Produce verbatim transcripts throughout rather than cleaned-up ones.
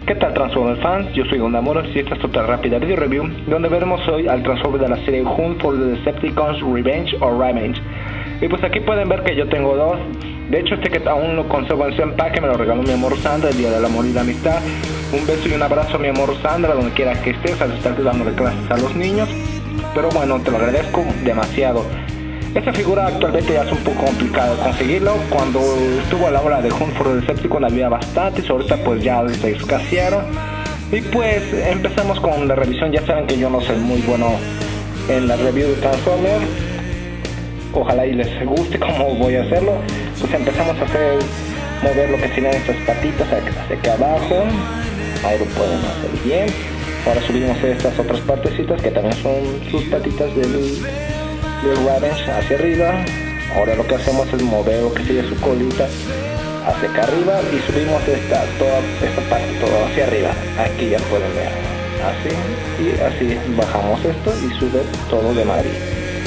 ¿Qué tal Transformers fans? Yo soy Gondamoros y esta es otra rápida video review donde veremos hoy al Transformer de la serie Hunt for the Decepticons Revenge o Revenge. Y pues aquí pueden ver que yo tengo dos. De hecho este que aún lo conservo en su empaque me lo regaló mi amor Sandra el día del amor y la amistad. Un beso y un abrazo a mi amor Sandra donde quiera que estés al estar dándole clases a los niños. Pero bueno, te lo agradezco demasiado. Esta figura actualmente ya es un poco complicado de conseguirlo. Cuando estuvo a la hora de Hunt for the Decepticons había bastantes, ahorita pues ya se escasearon. Y pues empezamos con la revisión. Ya saben que yo no soy muy bueno en la review de Transformers. Ojalá y les guste cómo voy a hacerlo. Pues empezamos a hacer, mover lo que tienen estas patitas hacia acá abajo. Ahí lo pueden hacer bien. Ahora subimos estas otras partecitas que también son sus patitas del... del Revenge hacia arriba. Ahora lo que hacemos es mover lo que sigue su colita hacia acá arriba y subimos esta, toda esta parte todo hacia arriba. Aquí ya pueden ver, así y así bajamos esto y sube todo de Madrid.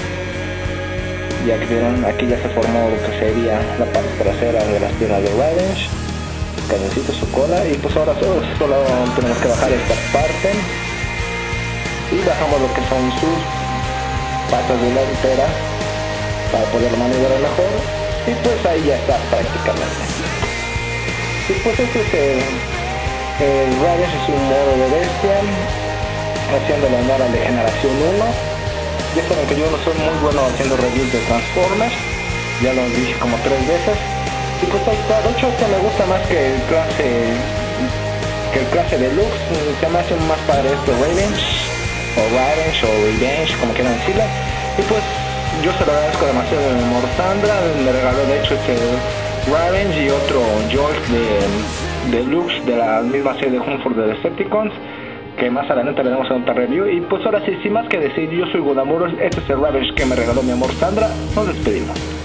Ya que vieron, aquí ya se formó lo que sería la parte trasera de las piernas de Revenge, cañoncito su cola, y pues ahora solo, solo tenemos que bajar esta parte y bajamos lo que son sus patas delantera para poder maniobrar mejor, y pues ahí ya está prácticamente. Y pues este es el, el Revenge, es un modo de bestia haciendo la honor al de generación uno. Ya saben que yo no soy muy bueno haciendo reviews de Transformers, ya lo dije como tres veces, y pues ahí está. De hecho este me gusta más que el clase que el clase deluxe, se me hace más padre este Revenge o Revenge o Revenge, como quieran decirle. Y pues yo se lo agradezco demasiado a mi amor Sandra, me regaló de hecho este Revenge y otro Jolt de Deluxe de la misma serie de Hunt for the Decepticons, que más adelante veremos en otra review. Y pues ahora sí, sin más que decir, yo soy Gondamoros, este es el Revenge que me regaló mi amor Sandra, nos despedimos.